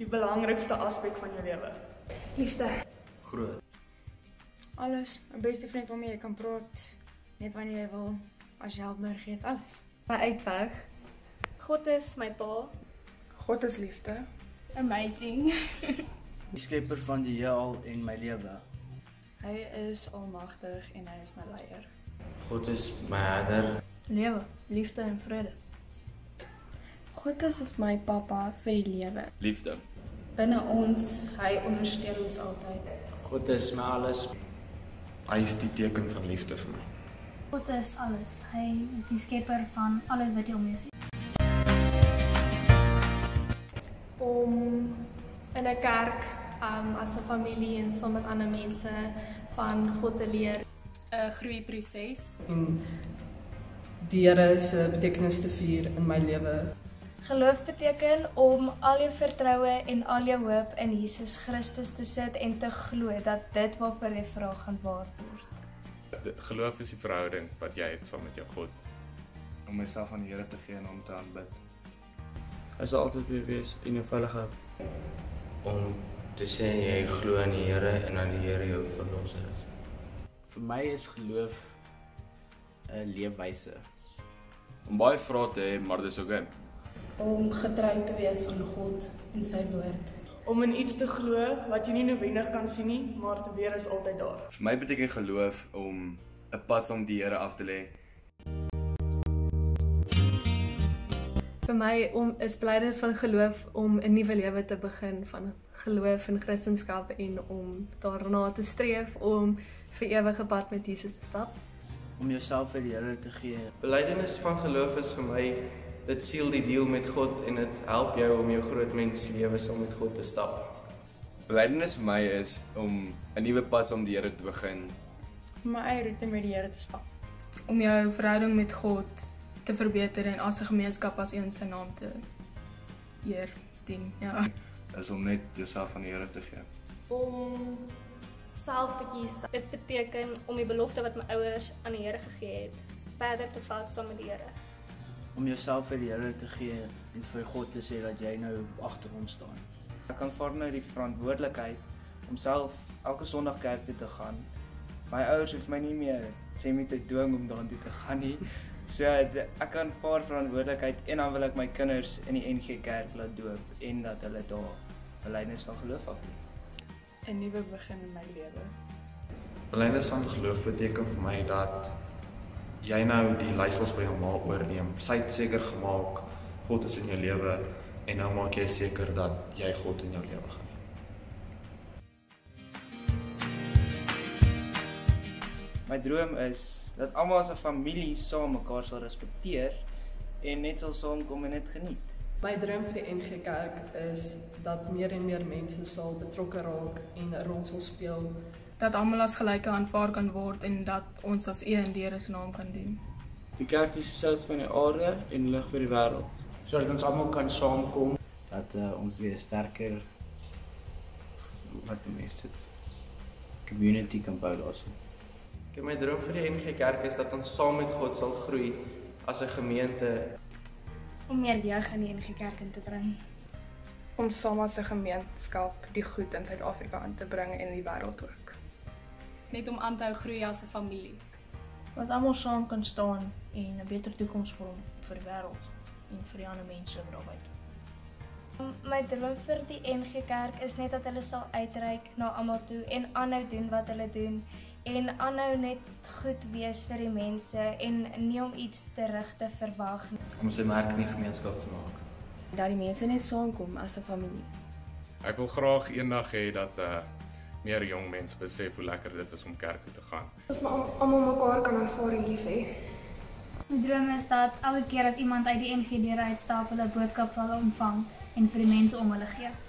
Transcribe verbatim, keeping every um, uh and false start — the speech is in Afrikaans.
belangrikste aspek van jou lewe? Liefde. Groot. Alles. 'n beste vriend waarmee jy kan praat. Net wanneer jy wil. As jy hulp nodig het. Alles. My uitweg. God is my pa. God is liefde. Amazing. Die skepper van die heelal en my lewe. Hy is almagtig en hy is my leier. God is my herder. Lewe, liefde en vrede. God is my pappa vir die lewe. Liefde. Binne ons, hy ondersteun ons altyd. God is my alles. Hy is die teken van liefde vir my. God is alles. Hy is die skepper van alles wat jy om jou sien. Om in 'n kerk um, as 'n familie en saam met ander mense van God te leer. 'n Groeiproses. En die Here se betekenis te vier in my lewe. Geloof beteken om al jou vertroue en al jou hoop in Jesus Christus te sit en te glo dat dit waarvoor jy vra gaan waar word. Geloof is die verhouding wat jy het saam met jou God. Om myself aan die Here te gee en om te aanbid. Hy sal altyd by wees en jou veilig hou. Om te sê jy glo in die Here en aan die Here jou verlosser is. Vir my is geloof 'n leefwyse. Om baie vrae te hê, maar dis oké. Om getrou te wees aan God en sy woord. Om in iets te glo wat jy nie noodwendig kan sien nie, maar te weer is altyd daar. Vir my beteken geloof om 'n pad saam die Here af te lê. Vir my om is belydenis van geloof om 'n nuwe lewe te begin van geloof en Christendom en om daarna te streef om vir ewige pad met Jesus te stap. Om jouself vir die Here te gee. Belydenis van geloof is vir my dit seal die deal met God en dit help jou om jou groot mens lewe saam met God te stap. Belydenis vir my is om 'n nuwe pad saam die Here te begin. Om my eie roete met die Here te stap. Om jou verhouding met God te verbeter en as 'n gemeenskap as een sy naam te eer dien. Ja. Is om net jouself aan die Here te gee. Om self te kies. Dit beteken om die belofte wat my ouers aan die Here gegee het, verder te vat saam met die Here. Om jouself vir die Here te gee en vir God te sê dat jy nou agter hom staan. Ek aanvaar nou die verantwoordelikheid om self elke Sondag kerk toe te gaan. My ouers hoef my nie meer semi te dwing om daartoe te gaan nie. So ek aanvaar verantwoordelikheid en dan wil ek my kinders in die N G Kerk laat doop en dat hulle daar belydenis van geloof aflê. 'n Nuwe begin in my lewe. Belydenis van geloof beteken vir my dat jy nou die leiersels by jou ma oorneem. Sy het seker gemaak God is in jou lewe en nou maak jy seker dat jy God in jou lewe gaan hê. My droom is dat almal as 'n familie saam mekaar sal respekteer en net sal saamkom en dit geniet. My droom vir die N G Kerk is dat meer en meer mense sal betrokke raak en 'n rol sal speel. Dat almal as gelyke aanvaar kan word en dat ons as een in die Here se naam kan dien. Die kerk is die sout van die aarde en lig vir die wêreld, sodat ons almal kan saamkom. Dat uh, ons weer sterker, wat mense dit, community kan bou daarso. Ek my droom vir die N G Kerk is dat ons saam met God sal groei as 'n gemeente. Om meer jeug in die N G Kerk in te bring. Om saam as 'n gemeenskap die goed in Suid-Afrika in te bring en in die wêreld ook. Net om aan te hou groei as 'n familie. Dat almal saam kan staan en 'n beter toekoms vorm vir die wêreld en vir die ander mense daar buite. My droom vir die N G Kerk is net dat hulle sal uitreik na almal toe en aanhou doen wat hulle doen en aanhou net goed wees vir die mense en nie om iets terug te verwag nie. Om sy merk in die gemeenskap te maak. Dat die mense net saamkom as 'n familie. Ek wil graag eendag hê dat uh, meer jong mense besef hoe lekker dit is om kerk toe te gaan. Ons moet almal mekaar kan aanvaar en lief hê. My droom is dat elke keer as iemand uit die N G deure uitstap, hulle 'n boodskap sal ontvang en vir die mense om hulle gee.